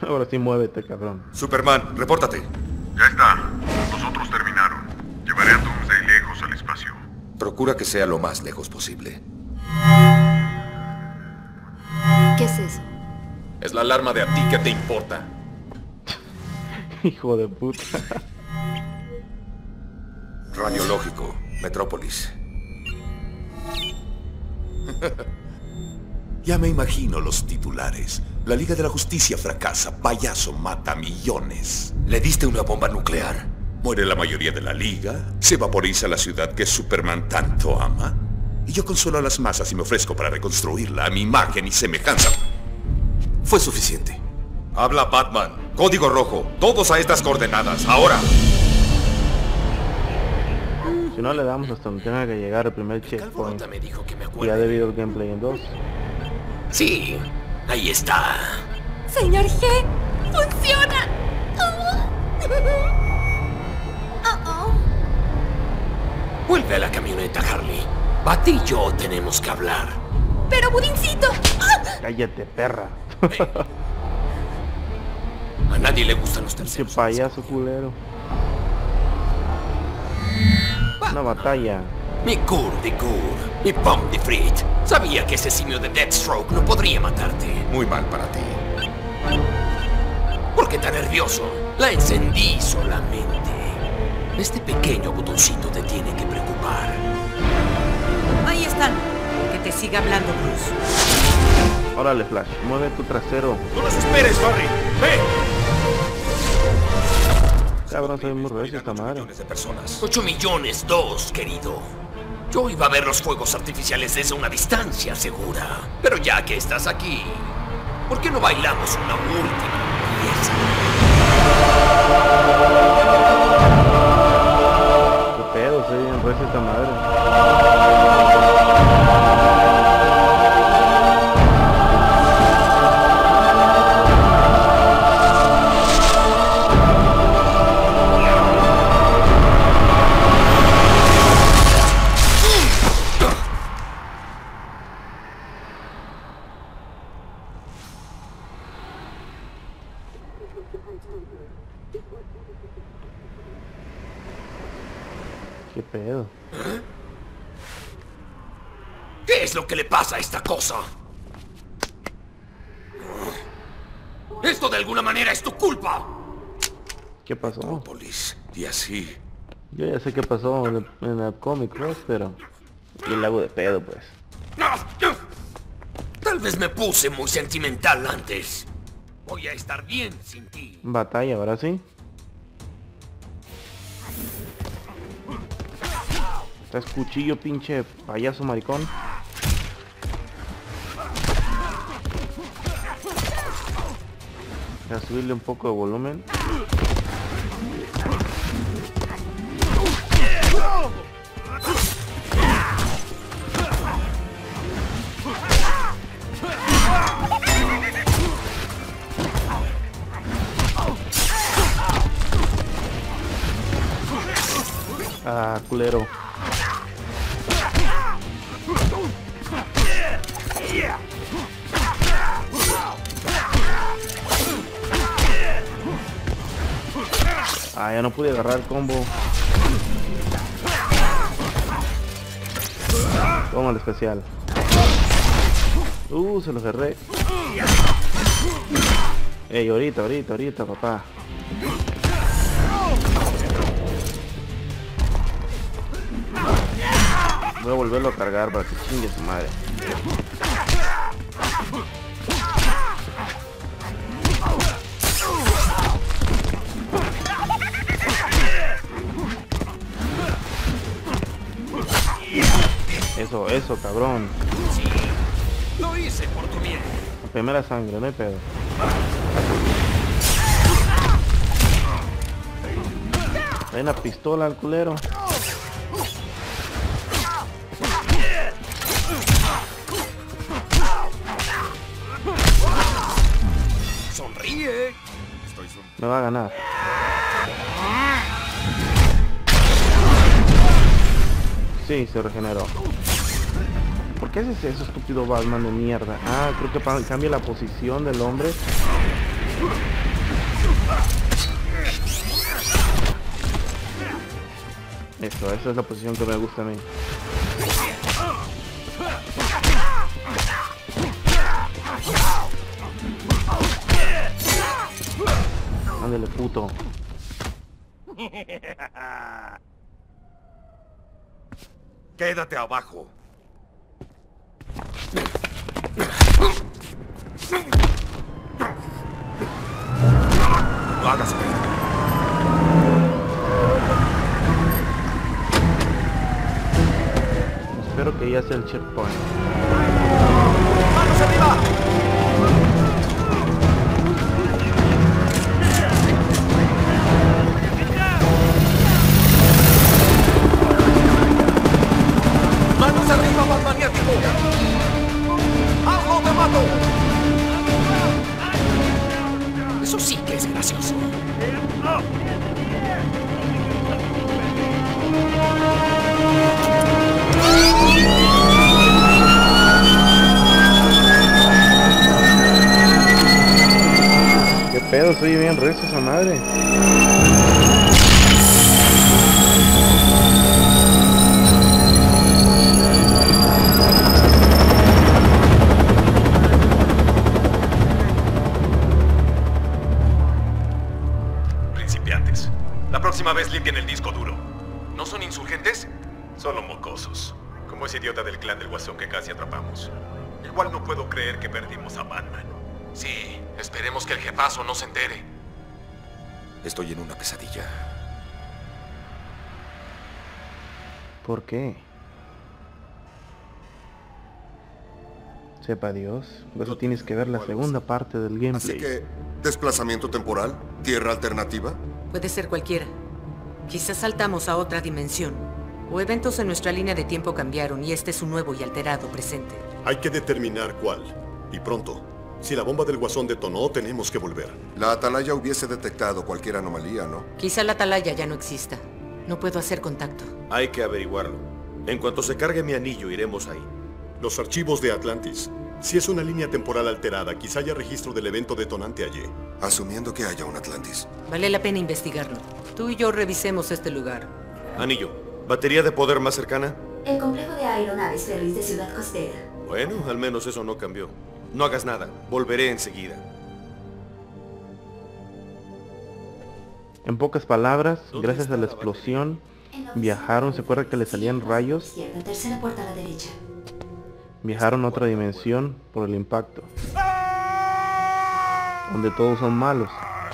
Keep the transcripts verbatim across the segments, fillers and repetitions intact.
Ahora sí muévete, cabrón. Superman, repórtate. Ya está. Los otros terminaron. Llevaré a Doomsday lejos al espacio. Procura que sea lo más lejos posible. ¿Qué es eso? Es la alarma de a ti que te importa. Hijo de puta. Radiológico, Metrópolis. Ya me imagino los titulares. La Liga de la Justicia fracasa, payaso mata millones. ¿Le diste una bomba nuclear? Muere la mayoría de la Liga, se vaporiza la ciudad que Superman tanto ama. Y yo consuelo a las masas y me ofrezco para reconstruirla a mi imagen y semejanza. Fue suficiente. Habla Batman. Código rojo. Todos a estas coordenadas. Ahora. Si no le damos hasta donde tenga que llegar el primer checkpoint. Me dijo que me Ya acuerde. debido al gameplay en dos. Sí, ahí está. Señor G, funciona. Oh, oh. Vuelve a la camioneta, Harley. Bat y yo tenemos que hablar. Pero Budincito. Cállate, perra. A nadie le gustan los Qué terceros. payaso culero. Una batalla. Mi Kur de Kur, mi Pump de Frit. Sabía que ese simio de Deathstroke no podría matarte. Muy mal para ti. ¿Por qué tan nervioso? La encendí solamente. Este pequeño botoncito te tiene que preocupar. Ahí están. Que te siga hablando, Bruce. Órale, Flash. Mueve tu trasero. ¡No los esperes, Barry! ¡Ve! Cabrón, soy muy recio esta madre. Millones de personas. Ocho millones, dos, querido. Yo iba a ver los fuegos artificiales desde una distancia segura. Pero ya que estás aquí, ¿por qué no bailamos una última pieza? Qué pedo, soy bien recio esta madre. Qué pedo. ¿Qué es lo que le pasa a esta cosa? Esto de alguna manera es tu culpa. ¿Qué pasó? Metrópolis. Y así. Yo ya sé qué pasó en el, en el cómic, pues, pero... Y el hago de pedo, pues. Tal vez me puse muy sentimental antes. Voy a estar bien sin ti. Batalla, ahora sí. Estás cuchillo, pinche payaso maricón. Voy a subirle un poco de volumen. Ah, culero. Ah, ya no pude agarrar el combo. Toma el especial. Uh, se lo cerré. Ey, ahorita, ahorita, ahorita, papá. Voy a volverlo a cargar para que chingue su madre. Eso, eso, cabrón. Sí, lo hice por tu bien. La primera sangre, no hay pedo. Hay una pistola al culero. Sonríe. Me va a ganar. Sí, se regeneró. ¿Por qué haces eso, estúpido Batman de mierda? Ah, creo que pa- cambia la posición del hombre Eso, esa es la posición que me gusta a mí. Ándale, puto. Quédate abajo. No hagas ruido. Espero que ya sea el checkpoint. ¡Manos arriba! ¡Manos arriba, Batmaniático! ¡Hazlo, te mato! Eso sí que es gracioso. ¿Qué pedo? Soy bien rezo esa madre. Principiantes. La próxima vez limpien el disco duro. ¿No son insurgentes? Solo mocosos. Como ese idiota del clan del Guasón que casi atrapamos. Igual no puedo creer que perdimos a Batman. Sí, esperemos que el jefazo no se entere. Estoy en una pesadilla. ¿Por qué? Sepa Dios, por eso tienes que ver la segunda parte del gameplay. Así que, ¿desplazamiento temporal? ¿Tierra alternativa? Puede ser cualquiera. Quizás saltamos a otra dimensión. O eventos en nuestra línea de tiempo cambiaron y este es un nuevo y alterado presente. Hay que determinar cuál. Y pronto. Si la bomba del Guasón detonó, tenemos que volver. La atalaya hubiese detectado cualquier anomalía, ¿no? Quizá la atalaya ya no exista. No puedo hacer contacto. Hay que averiguarlo. En cuanto se cargue mi anillo, iremos ahí. Los archivos de Atlantis. Si es una línea temporal alterada, quizá haya registro del evento detonante allí. Asumiendo que haya un Atlantis. Vale la pena investigarlo. Tú y yo revisemos este lugar. Anillo, ¿batería de poder más cercana? El complejo de aeronaves ferries de Ciudad Costera. Bueno, al menos eso no cambió. No hagas nada, volveré enseguida. En pocas palabras, gracias a la explosión, viajaron, ¿se acuerda que le salían rayos? Izquierda, tercera puerta a la derecha. Viajaron a otra dimensión por el impacto. Donde todos son malos.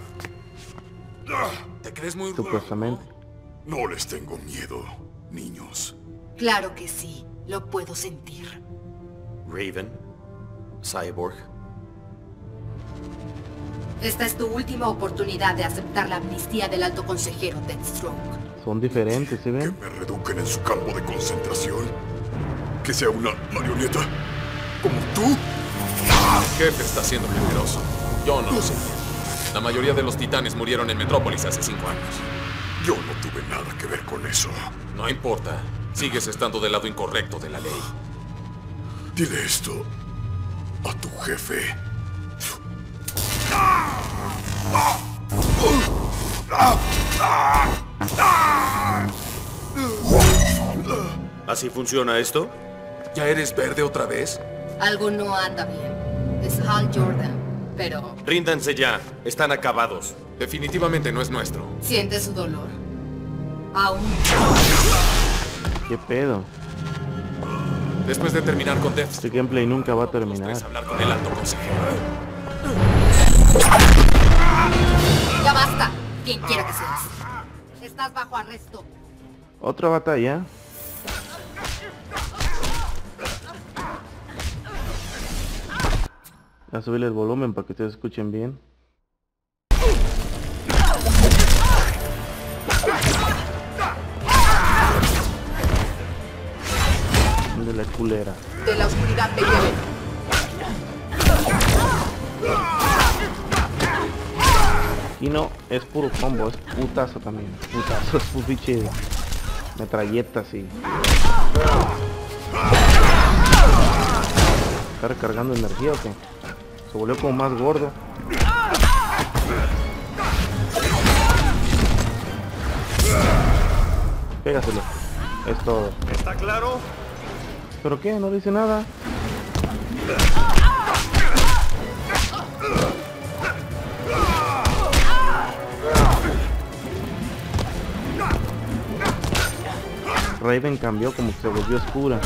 ¿Te crees muy Supuestamente. ¿No? No les tengo miedo, niños. Claro que sí, lo puedo sentir. Raven, Cyborg. Esta es tu última oportunidad de aceptar la amnistía del alto consejero Deathstroke. Son diferentes, ¿se ven? ¿Que me reduquen en su campo de concentración? ¿Que sea una marioneta? ¿Como tú? El jefe está siendo generoso. Yo no lo sé. La mayoría de los titanes murieron en Metrópolis hace cinco años. Yo no tuve nada que ver con eso. No importa. Sigues estando del lado incorrecto de la ley. Dile esto a tu jefe. ¿Así funciona esto? ¿Ya eres verde otra vez? Algo no anda bien. Es Hal Jordan, pero Ríndanse ya, están acabados. Definitivamente no es nuestro. siente su dolor. Aún. ¿Qué pedo? Después de terminar con Death, Este gameplay nunca va a terminar. es hablar con el alto consejero. Ya basta. Quien quiera que seas. Estás bajo arresto. Otra batalla. Voy a subirle el volumen para que ustedes escuchen bien. De la culera. De la oscuridad te lleven. Y no, es puro combo, es putazo también. Putazo, es un pinche metralleta así. ¿Está recargando energía o qué? Se volvió como más gordo. Pégaselo. Es todo. ¿Está claro? ¿Pero qué? No dice nada. Raven cambió, como que se volvió oscura.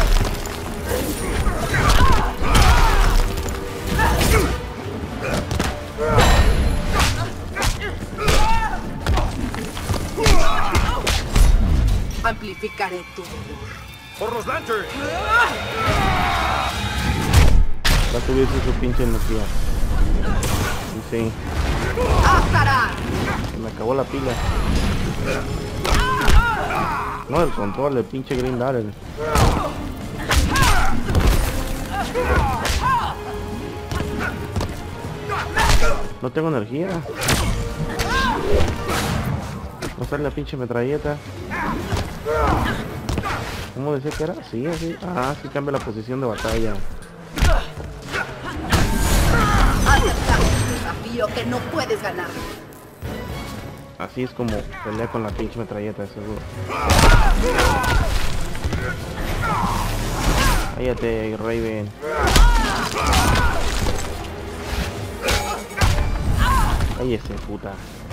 Amplificaré tu dolor. ¡Por los Lanterns! Va a subirse su pinche energía. Y sí. ¡Astará! Se me acabó la pila. No, el control del pinche Green Lantern. No tengo energía. No sale la pinche metralleta. ¿Cómo decía que era? Sí, así. Ah, sí cambia la posición de batalla. Acepta un desafío que no puedes ganar. Así es como pelea con la pinche metralleta, seguro. Cállate, Raven. Cállese, puta.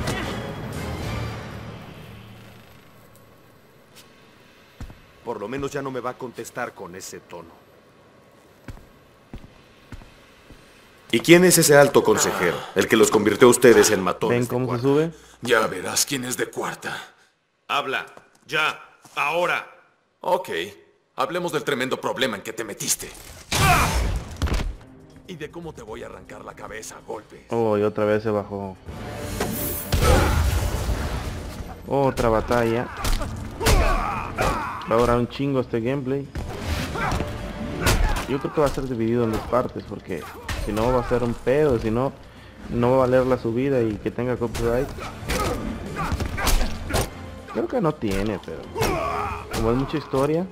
Por lo menos ya no me va a contestar con ese tono. ¿Y quién es ese alto consejero? El que los convirtió a ustedes en matones. ¿Ven cómo se sube? Ya verás quién es de cuarta. Habla. Ya. Ahora. Ok. Hablemos del tremendo problema en que te metiste. Y de cómo te voy a arrancar la cabeza a golpes. Oh, y otra vez se bajó. Otra batalla. Va a durar un chingo este gameplay. Yo creo que va a ser dividido en dos partes, porque si no va a ser un pedo, si no, no va a valer la subida y que tenga copyright. Creo que no tiene, pero como es mucha historia.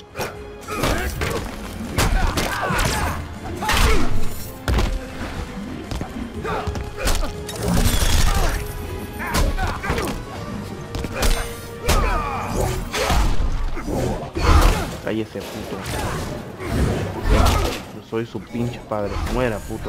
Cállese, puto. Yo soy su pinche padre. Muera, puto.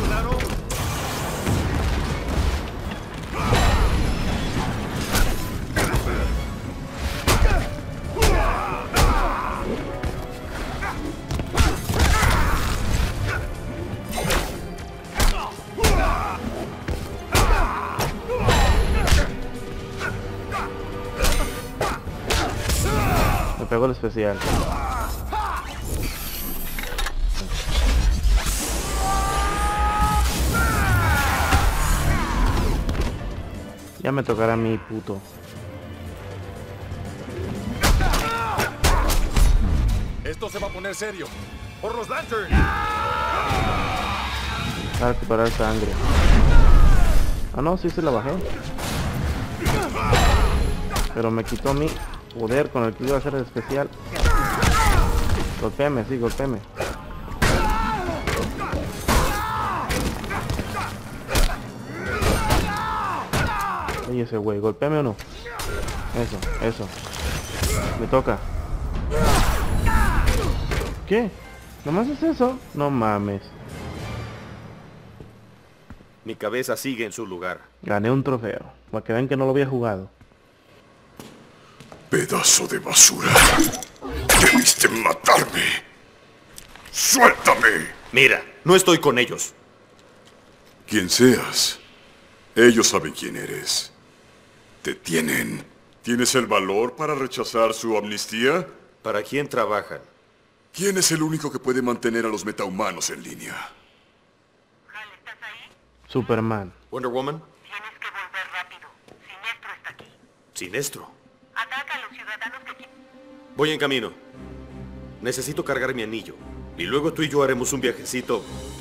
Me pegó el especial. Ya me tocará a mí, puto. Esto se va a poner serio. ¡Por los Lanterns! Para recuperar sangre. Ah, no, sí se la bajé. Pero me quitó mi poder con el que iba a hacer el especial. Golpéame, sí, golpéame. Oye, ese güey, golpéame o no. Eso, eso. Me toca. ¿Qué? ¿Nomás es eso? No mames. Mi cabeza sigue en su lugar. Gané un trofeo. Para que vean que no lo había jugado. Pedazo de basura. Debiste matarme. ¡Suéltame! Mira, no estoy con ellos. Quien seas, ellos saben quién eres. Te tienen. ¿Tienes el valor para rechazar su amnistía? ¿Para quién trabajan? ¿Quién es el único que puede mantener a los metahumanos en línea? Hal, ¿estás ahí? Superman. Wonder Woman. Tienes que volver rápido. Sinestro está aquí. Sinestro. Ataca a los ciudadanos que quieren. Voy en camino. Necesito cargar mi anillo. Y luego tú y yo haremos un viajecito